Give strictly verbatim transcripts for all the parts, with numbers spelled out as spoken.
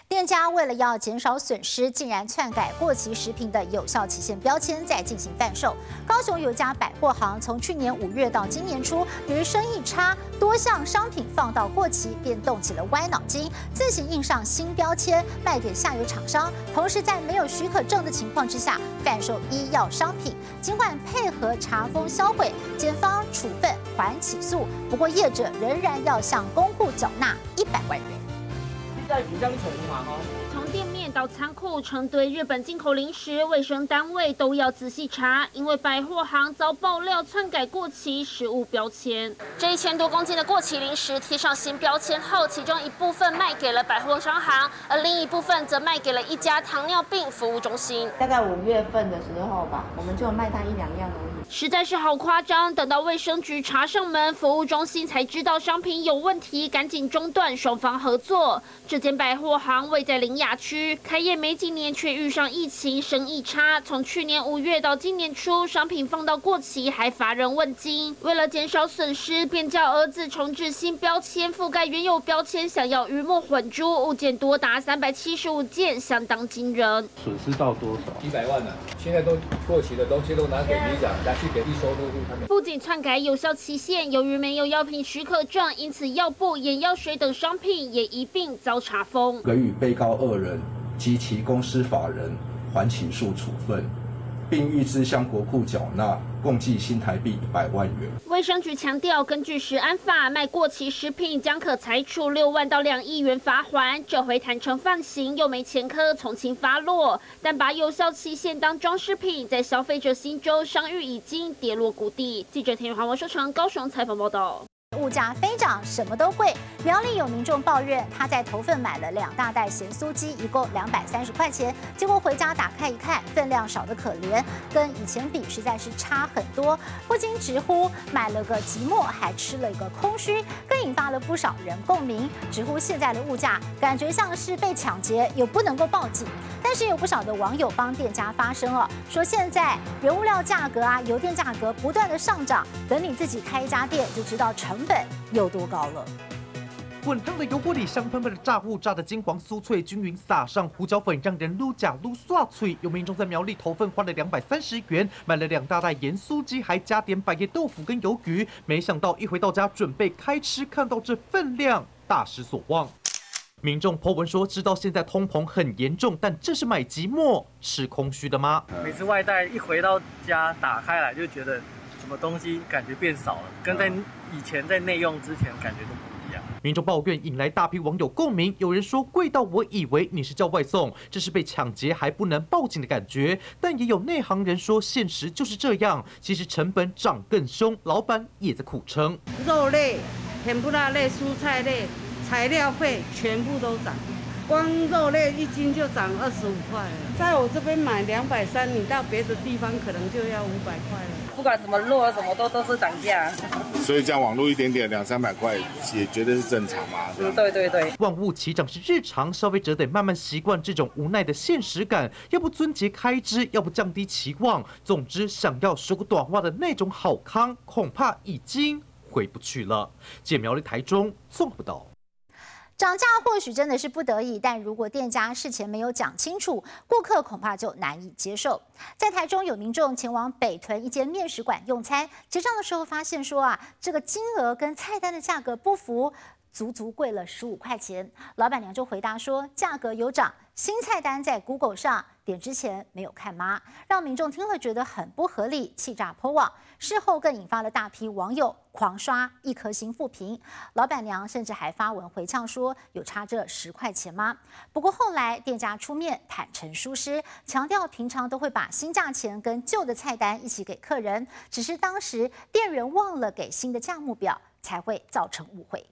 店家为了要减少损失，竟然篡改过期食品的有效期限标签，再进行贩售。高雄有一家百货行，从去年五月到今年初，由于生意差，多项商品放到过期，便动起了歪脑筋，自行印上新标签，卖给下游厂商。同时，在没有许可证的情况之下，贩售医药商品。尽管配合查封销毁，检方处分还起诉，不过业者仍然要向公户缴纳一百万元。 在浦江城嘛，哈。 从店面到仓库，成堆日本进口零食，卫生单位都要仔细查，因为百货行遭爆料篡改过期食物标签。这一千多公斤的过期零食贴上新标签后，其中一部分卖给了百货商行，而另一部分则卖给了一家糖尿病服务中心。 大概五月份的时候吧，我们就卖它一两样而已。 实在是好夸张！等到卫生局查上门，服务中心才知道商品有问题，赶紧中断双方合作。这间百货行位在苓雅区，开业没几年却遇上疫情，生意差。从去年五月到今年初，商品放到过期还乏人问津。为了减少损失，便叫儿子重制新标签，覆盖原有标签，想要鱼目混珠，物件多达三百七十五件，相当惊人。 损失到多少？ 几百万呢、啊！现在都过期的东西都拿给里长，拿去给一收入户他们。 不仅篡改有效期限，由于没有药品许可证，因此药布、眼药水等商品也一并遭查封。 给予被告二人及其公司法人还起诉处分，并预支向国库缴纳共计新台币一百万元。 卫生局强调，根据食安法，卖过期食品将可裁处六万到两亿元罚锾。这回坦诚放行，又没前科，从轻发落。但把有效期限当装饰品，在消费者心中，商誉已经跌落谷底。记者田宇华、王收成高雄采访报道。 物价飞涨，什么都贵。苗栗有民众抱怨，他在头份买了两大袋咸酥鸡，一共两百三十块钱，结果回家打开一看，分量少得可怜，跟以前比实在是差很多，不禁直呼买了个寂寞，还吃了一个空虚，更引发了不少人共鸣，直呼现在的物价感觉像是被抢劫，又不能够报警。但是有不少的网友帮店家发声哦，说现在原物料价格啊、油电价格不断的上涨，等你自己开一家店就知道成本有多高了。 滚烫的油锅里，香喷喷的炸物炸得金黄酥脆，均匀撒上胡椒粉，让人撸假撸刷脆。有民众在苗栗头份花了两百三十元，买了两大袋盐酥鸡，还加点百叶豆腐跟鱿鱼。没想到一回到家准备开吃，看到这分量，大失所望。民众 po 文说，知道现在通膨很严重，但这是买寂寞，是空虚的吗？ 每次外带一回到家，打开来就觉得什么东西感觉变少了，跟在以前在内用之前感觉都不一样。 民众抱怨引来大批网友共鸣，有人说贵到我以为你是叫外送，这是被抢劫还不能报警的感觉。但也有内行人说，现实就是这样，其实成本涨更凶，老板也在苦撑。 肉类、甜不辣类、蔬菜类。材料费全部都涨，光肉类一斤就涨二十五块了。在我这边买两百三，你到别的地方可能就要五百块了。 不管什么肉什么都都是涨价， 所以这样网络一点点两三百块也绝对是正常嘛。 嗯，对对对。 万物齐涨是日常，消费者得慢慢习惯这种无奈的现实感，要不撙节开支，要不降低期望。总之，想要说个短话的那种好康，恐怕已经回不去了。记者苗栗台中综合报道。 涨价或许真的是不得已，但如果店家事前没有讲清楚，顾客恐怕就难以接受。在台中有民众前往北屯一间面食馆用餐，结账的时候发现说啊，这个金额跟菜单的价格不符，足足贵了十五块钱。老板娘就回答说，价格有涨，新菜单在 Google 上点之前没有看吗？让民众听了觉得很不合理，气炸po网。事后更引发了大批网友狂刷一颗星负评，老板娘甚至还发文回呛说：“有差这十块钱吗？”不过后来店家出面坦诚疏失，强调平常都会把新价钱跟旧的菜单一起给客人，只是当时店员忘了给新的价目表，才会造成误会。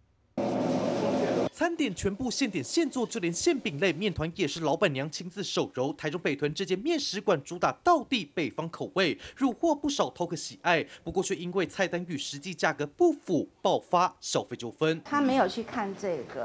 餐点全部现点现做，就连馅饼类面团也是老板娘亲自手揉。台中北屯这间面食馆主打道地北方口味，入货不少饕客喜爱，不过却因为菜单与实际价格不符，爆发消费纠纷。 他没有去看这个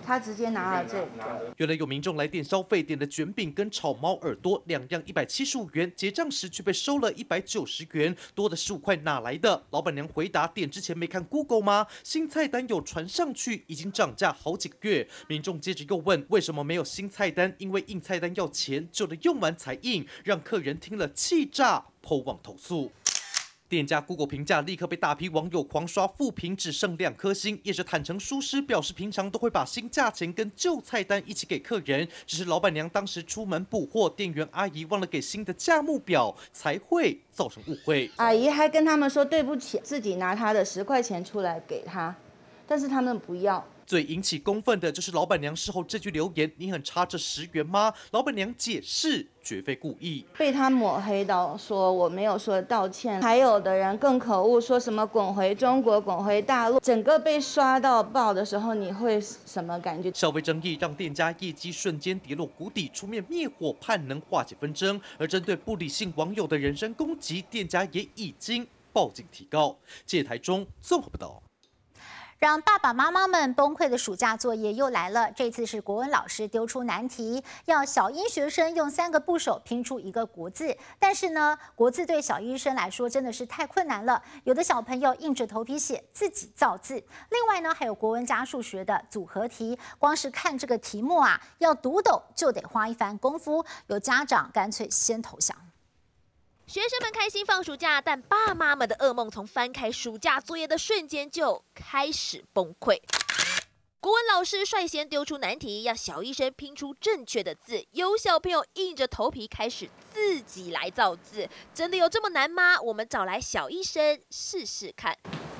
他直接拿了这个。 原来有民众来店消费，点的卷饼跟炒猫耳朵两样一百七十五元，结账时却被收了一百九十元，多的十五块哪来的？老板娘回答：点之前没看 Google 吗？新菜单有传上去，已经涨价好几个月。民众接着又问，为什么没有新菜单？因为印菜单要钱，旧的用完才印，让客人听了气炸，po 网投诉。店家 Google 评价立刻被大批网友狂刷负评，只剩两颗星。业者坦诚疏失，表示平常都会把新价钱跟旧菜单一起给客人，只是老板娘当时出门补货，店员阿姨忘了给新的价目表，才会造成误会。 阿姨还跟他们说对不起，自己拿他的十块钱出来给他，但是他们不要。 最引起公愤的就是老板娘事后这句留言：“你很差这十元吗？”老板娘解释，绝非故意， 被他抹黑到说我没有说道歉。还有的人更可恶，说什么滚回中国、滚回大陆，整个被刷到爆的时候，你会什么感觉？ 消费争议让店家业绩瞬间跌落谷底，出面灭火，盼能化解纷争。而针对不理性网友的人身攻击，店家也已经报警提告。记者台中综合报道。 让爸爸妈妈们崩溃的暑假作业又来了。这次是国文老师丢出难题，要小一学生用三个部首拼出一个国字。但是呢，国字对小一生来说真的是太困难了。有的小朋友硬着头皮写，自己造字。另外呢，还有国文加数学的组合题，光是看这个题目啊，要读懂就得花一番功夫。有家长干脆先投降。 学生们开心放暑假，但爸妈们的噩梦从翻开暑假作业的瞬间就开始崩溃。国文老师率先丢出难题，要小一生拼出正确的字。有小朋友硬着头皮开始自己来造字，真的有这么难吗？我们找来小一生试试看。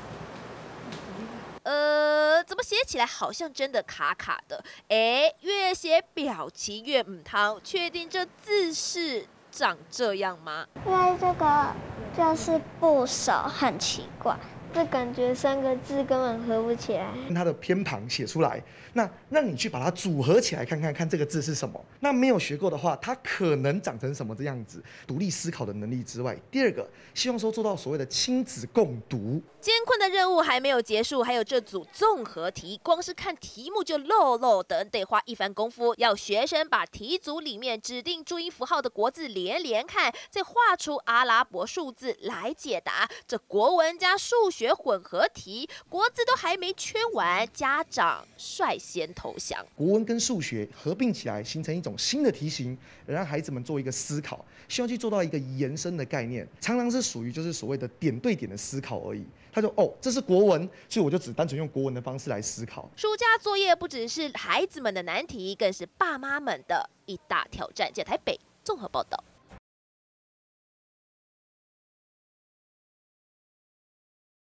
呃，怎么写起来好像真的卡卡的？哎，越写表情越母汤，确定这字是长这样吗？ 因为这个就是部首，很奇怪，这感觉三个字根本合不起来。 它的偏旁写出来，那让你去把它组合起来看看，看这个字是什么。那没有学过的话，它可能长成什么这样子？独立思考的能力之外，第二个，希望说做到所谓的亲子共读。 艰困的任务还没有结束，还有这组综合题，光是看题目就漏漏的，得花一番功夫。要学生把题组里面指定注音符号的国字连连看，再画出阿拉伯数字来解答。这国文加数学混合题，国字都还没圈完，家长率先投降。 国文跟数学合并起来，形成一种新的题型，让孩子们做一个思考，希望去做到一个延伸的概念，常常是属于就是所谓的点对点的思考而已。他说：“哦，这是国文，所以我就只单纯用国文的方式来思考。” 暑假作业不只是孩子们的难题，更是爸妈们的一大挑战。在台北综合报道。